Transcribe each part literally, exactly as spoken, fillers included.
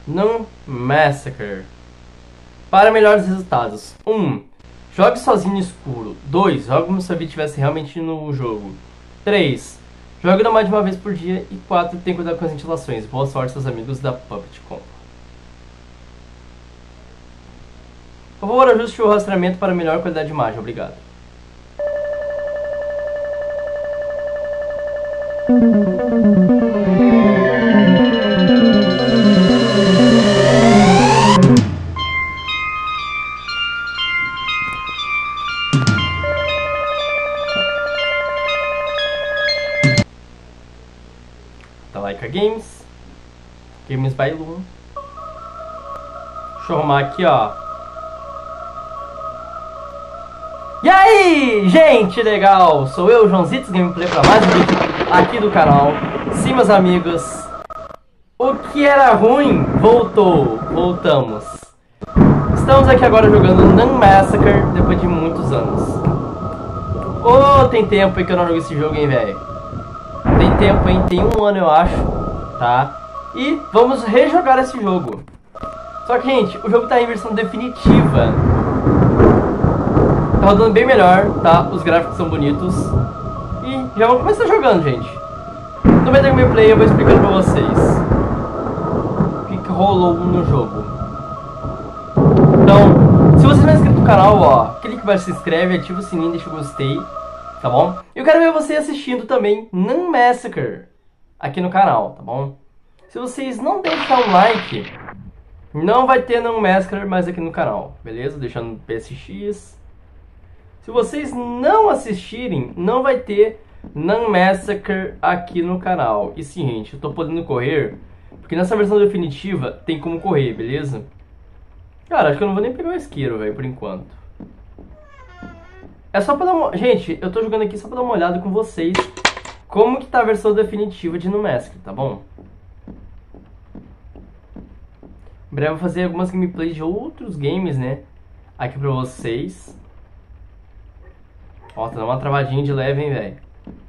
Num Massacre. Para melhores resultados: um. Jogue sozinho no escuro. dois. Jogue como se a vida estivesse realmente no jogo. três. Jogue não mais de uma vez por dia. E quatro. Tenha cuidado com as ventilações. Boa sorte, seus amigos da Puppet Com. Por favor, ajuste o rastreamento para melhor qualidade de imagem. Obrigado. Laika Games, Games by Loom. Deixa eu arrumar aqui, ó. E aí, gente legal! Sou eu, Joãozitos Gameplay, para mais um vídeo aqui do canal. Sim, meus amigos, o que era ruim voltou, voltamos. Estamos aqui agora jogando Num Massacre depois de muitos anos. Oh, tem tempo aí que eu não jogo esse jogo, hein, velho. Tem tempo, hein? Tem um ano, eu acho, tá? E vamos rejogar esse jogo. Só que, gente, o jogo tá em versão definitiva. Tá rodando bem melhor, tá? Os gráficos são bonitos. E já vamos começar jogando, gente. No meio da gameplay eu vou explicando pra vocês o que, que rolou no jogo. Então, se você não é inscrito no canal, ó, clique para se inscreve, ativa o sininho, deixa o gostei. Tá bom? Eu quero ver você assistindo também Num Massacre aqui no canal, tá bom? Se vocês não deixarem um like, não vai ter Num Massacre mais aqui no canal, beleza? Deixando no P S X. Se vocês não assistirem, não vai ter Num Massacre aqui no canal. E sim, gente, eu tô podendo correr, porque nessa versão definitiva tem como correr, beleza? Cara, acho que eu não vou nem pegar o isqueiro, velho, por enquanto. É só pra dar uma... Gente, eu tô jogando aqui só pra dar uma olhada com vocês como que tá a versão definitiva de Num Massacre, tá bom? Em breve eu vou fazer algumas gameplays de outros games, né? Aqui pra vocês. Ó, tá dando uma travadinha de leve, hein, velho.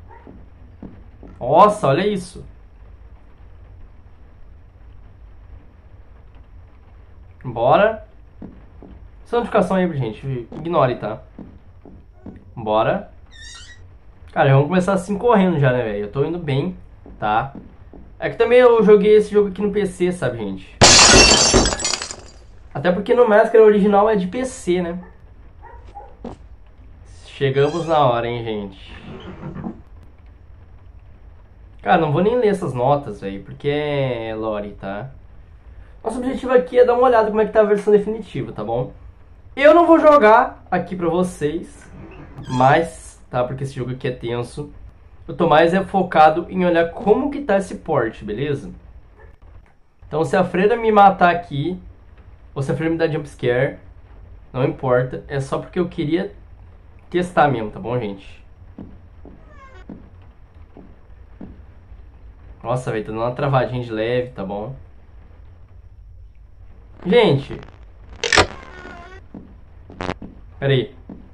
Nossa, olha isso. Bora. Essa notificação aí, gente, ignore, tá? Bora. Cara, vamos começar assim correndo já, né, velho? Eu tô indo bem, tá? É que também eu joguei esse jogo aqui no P C, sabe, gente? Até porque no Massacre original é de P C, né? Chegamos na hora, hein, gente? Cara, não vou nem ler essas notas, velho, porque é lore, tá? Nosso objetivo aqui é dar uma olhada como é que tá a versão definitiva, tá bom? Eu não vou jogar aqui pra vocês, mas, tá, porque esse jogo aqui é tenso. Eu tô mais é focado em olhar como que tá esse port, beleza? Então se a freira me matar aqui, ou se a freira me dar jumpscare, não importa. É só porque eu queria testar mesmo, tá bom, gente? Nossa, velho, tá dando uma travadinha de leve, tá bom? Gente! Pera aí.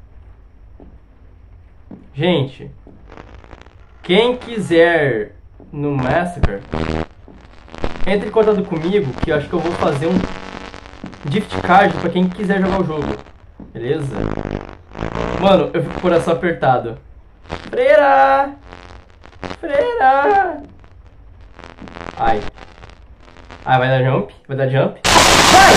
Gente, quem quiser no Massacre, entre em contato comigo, que eu acho que eu vou fazer um gift card pra quem quiser jogar o jogo. Beleza? Mano, eu fico com o coração apertado. Freira! Freira! Ai. Ai, vai dar jump? Vai dar jump? Vai!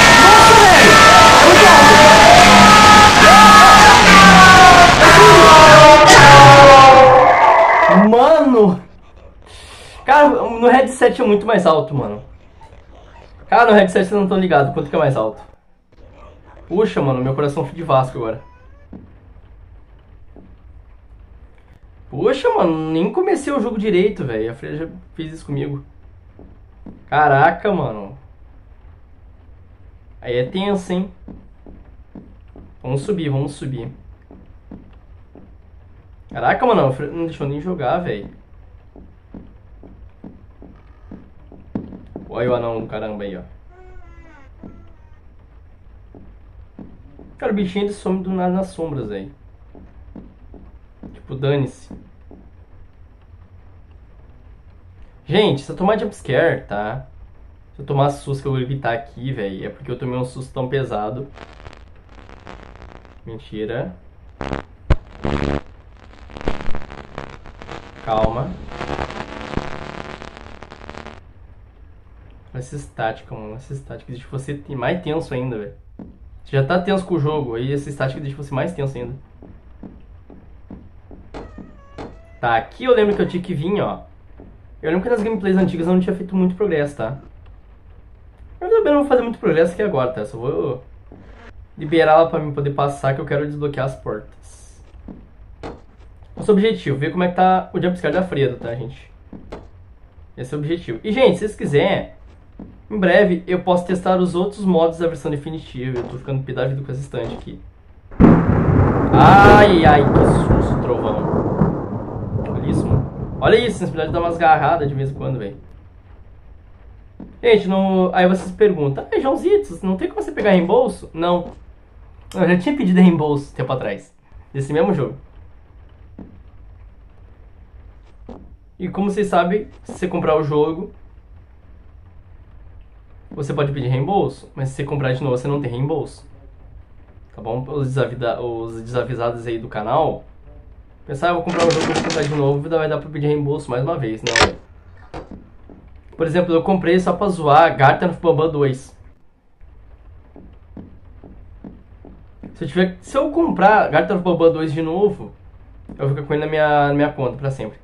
Nossa, velho! Mano! Cara, no headset é muito mais alto, mano. Cara, no headset vocês não estão ligados quanto que é mais alto. Puxa, mano, meu coração fica de Vasco agora. Poxa, mano, nem comecei o jogo direito, velho. A Freya já fez isso comigo. Caraca, mano. Aí é tenso, hein? Vamos subir, vamos subir. Caraca, mano, a Freya não deixou nem jogar, velho. Olha o anão do caramba aí, ó. Cara, o bichinho ele some do nada nas sombras, velho. Tipo, dane-se. Gente, se eu tomar jumpscare, tá? Se eu tomar susto que eu vou evitar aqui, velho, é porque eu tomei um susto tão pesado. Mentira. Calma. Essa estática, mano. Essa estática deixa você mais tenso ainda, velho. Você já tá tenso com o jogo, aí essa estática deixa você mais tenso ainda. Tá, aqui eu lembro que eu tinha que vir, ó. Eu lembro que nas gameplays antigas eu não tinha feito muito progresso, tá? Eu também não vou fazer muito progresso aqui agora, tá? Só vou liberar ela pra mim poder passar, que eu quero desbloquear as portas. Nosso objetivo, ver como é que tá o jumpscare da Freira, tá, gente? Esse é o objetivo. E, gente, se vocês quiserem, em breve eu posso testar os outros modos da versão definitiva. Eu tô ficando pé da vida com essa estante aqui. Ai, ai, que susto, trovão. Olha isso, mano. Olha isso, sensibilidade dá umas garradas de vez em quando, velho. Gente, no... aí vocês perguntam, ah, Joãozitos, não tem como você pegar reembolso? Não. Eu já tinha pedido reembolso tempo atrás. Desse mesmo jogo. E como vocês sabem, se você comprar o jogo, você pode pedir reembolso. Mas se você comprar de novo, você não tem reembolso. Tá bom? Os, desavida... Os desavisados aí do canal, pensar, ah, eu vou comprar um jogo, vou comprar de novo, vai dar pra pedir reembolso mais uma vez. Não, velho. Por exemplo, eu comprei só pra zoar Garten of Banban dois. Se eu, tiver... Se eu comprar Garten of Banban dois de novo, eu vou ficar com ele na minha, na minha conta pra sempre.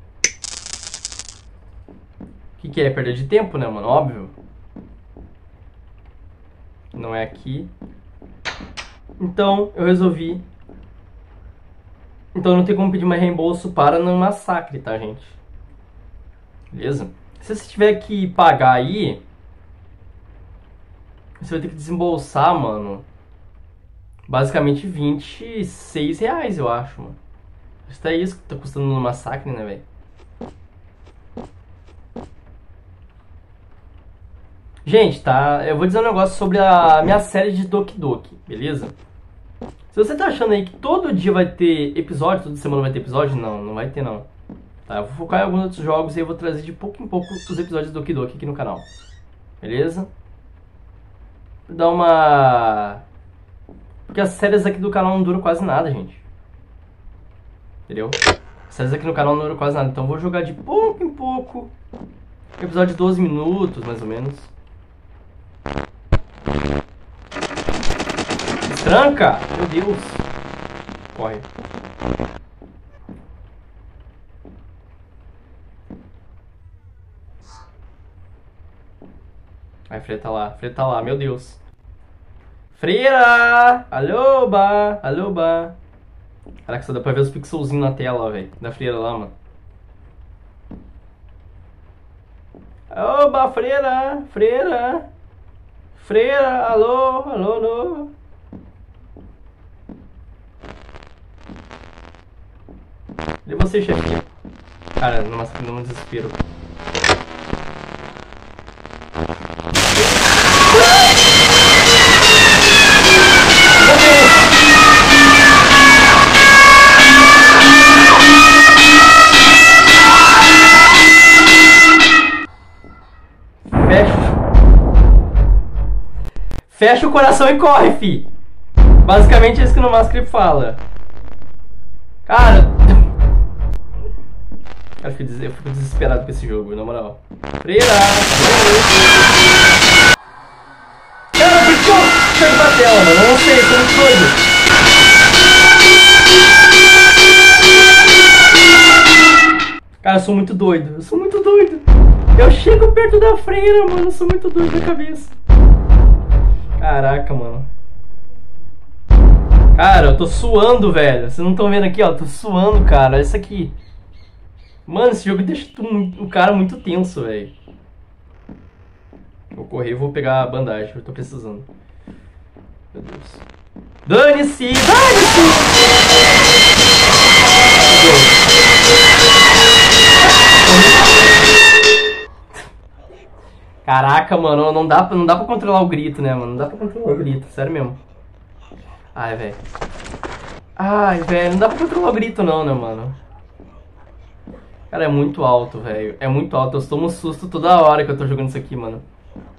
O que, que é? Perda de tempo, né, mano? Óbvio. Não é aqui. Então, eu resolvi. Então não tem como pedir mais reembolso para não massacre, tá, gente? Beleza? Se você tiver que pagar aí, você vai ter que desembolsar, mano, basicamente vinte e seis reais, eu acho, mano. Isso tá isso que tá custando no massacre, né, velho? Gente, tá? Eu vou dizer um negócio sobre a minha série de Doki Doki, beleza? Se você tá achando aí que todo dia vai ter episódio, toda semana vai ter episódio, não, não vai ter não. Tá, eu vou focar em alguns outros jogos e eu vou trazer de pouco em pouco os episódios do Doki Doki aqui no canal. Beleza? Vou dar uma... Porque as séries aqui do canal não duram quase nada, gente. Entendeu? As séries aqui no canal não duram quase nada, então eu vou jogar de pouco em pouco. Episódio de doze minutos, mais ou menos. Tranca! Meu Deus! Corre. Ai, Freira tá lá. Freira tá lá, meu Deus. Freira! Alô, ba! Alô, ba! Caraca, só dá pra ver os pixelzinhos na tela, velho. Da Freira lá, mano. Oba, Freira! Freira! Freira! Alô! Alô, alô! Cadê você, chefe? Cara, numa, num desespero. Fecha. Fecha o coração e corre, fi. Basicamente é isso que o Massacre fala. Cara... Eu fico, des... eu fico desesperado com esse jogo, na moral. Freira! Cara, por que eu saí da tela, mano? Eu não sei, eu tô muito doido. Cara, eu sou muito doido. Eu sou muito doido. Eu chego perto da Freira, mano. Eu sou muito doido da cabeça. Caraca, mano. Cara, eu tô suando, velho. Vocês não estão vendo aqui, ó. Eu tô suando, cara. Olha isso aqui. Mano, esse jogo deixa o cara muito tenso, velho. Vou correr e vou pegar a bandagem. Eu tô precisando. Meu Deus. Dane-se! Dane-se! Caraca, mano. Não dá, não dá pra controlar o grito, né, mano? Não dá pra controlar o grito. Sério mesmo. Ai, velho. Ai, velho. Não dá pra controlar o grito, não, né, mano? Cara, é muito alto, velho. É muito alto. Eu tomo um susto toda hora que eu tô jogando isso aqui, mano.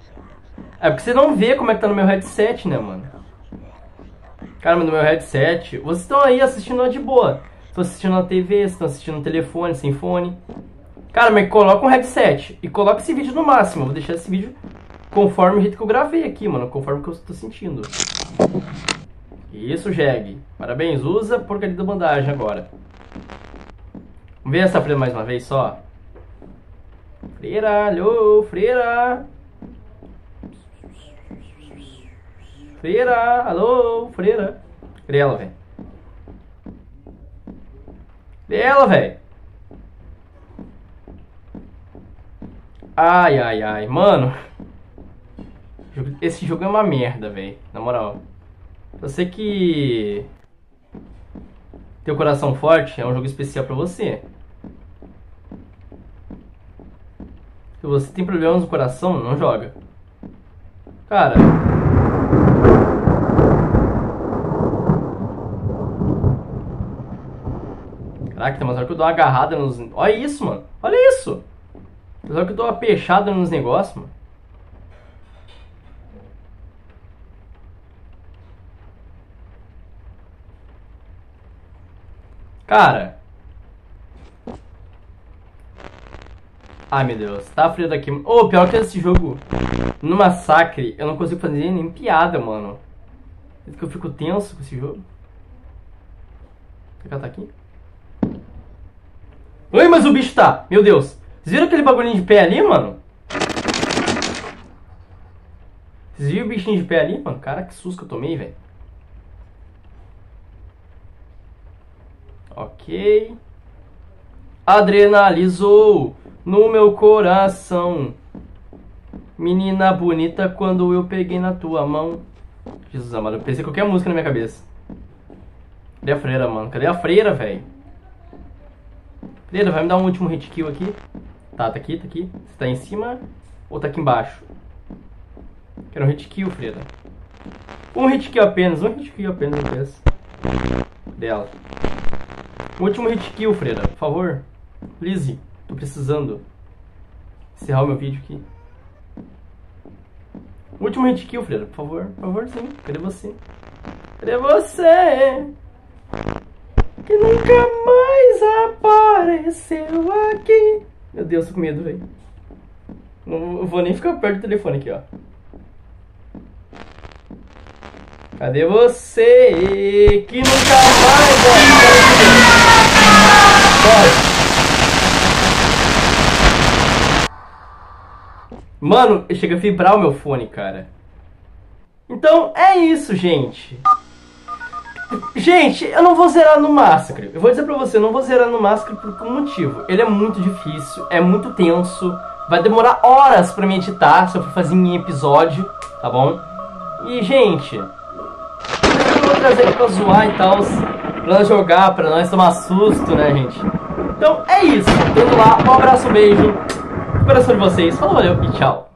É porque você não vê como é que tá no meu headset, né, mano? Cara, mas no meu headset... Vocês estão aí assistindo de boa. Estão assistindo na T V, estão assistindo no telefone, sem fone. Cara, mas coloca um headset. E coloca esse vídeo no máximo. Eu vou deixar esse vídeo conforme o jeito que eu gravei aqui, mano. Conforme o que eu tô sentindo. Isso, Jeg. Parabéns. Usa a porcaria da bandagem agora. Vamos ver essa freira mais uma vez só. Freira, alô, freira. Freira, alô, freira. Cadê ela, velho? Cadê ela, velho? Ai, ai, ai. Mano, esse jogo é uma merda, velho. Na moral. Você que tem o coração forte, é um jogo especial pra você. Se você tem problemas no coração, não joga. Cara... Caraca, tem umas horas que eu dou uma agarrada nos... Olha isso, mano. Olha isso. Tem umas horas que eu dou uma peixada nos negócios, mano. Cara. Ai, meu Deus. Tá frio daqui. Ô, oh, pior que esse jogo, no Massacre, eu não consigo fazer nem piada, mano. Por isso que eu fico tenso com esse jogo. Será que ela tá aqui? Oi, mas o bicho tá. Meu Deus. Vocês viram aquele bagulhinho de pé ali, mano? Vocês viram o bichinho de pé ali, mano? Cara, que susto que eu tomei, velho. Ok. Adrenalizou no meu coração. Menina bonita, quando eu peguei na tua mão. Jesus amado, eu pensei qualquer música na minha cabeça. Cadê a freira, mano? Cadê a freira, velho? Freira, vai me dar um último hit kill aqui. Tá, tá aqui, tá aqui. Você tá em cima ou tá aqui embaixo? Quero um hit kill, freira. Um hit kill apenas, um hit kill apenas, eu penso. Dela. Último hit kill, freira, por favor. Please, tô precisando encerrar o meu vídeo aqui. Último hit kill, freira, por favor. Por favor, sim. Cadê você? Cadê você? Que nunca mais apareceu aqui. Meu Deus, tô com medo, velho. Não vou nem ficar perto do telefone aqui, ó. Cadê você? Que nunca mais apareceu. Mano, chega a vibrar o meu fone, cara. Então é isso, gente. Gente, eu não vou zerar no Massacre. Eu vou dizer pra você, eu não vou zerar no Massacre por um motivo. Ele é muito difícil, é muito tenso. Vai demorar horas pra me editar se eu for fazer em episódio, tá bom? E, gente, eu vou trazer aqui pra zoar e tal, pra nós jogar, pra nós tomar susto, né, gente? Então é isso. Indo lá, um abraço, um beijo no coração de vocês. Falou, valeu e tchau.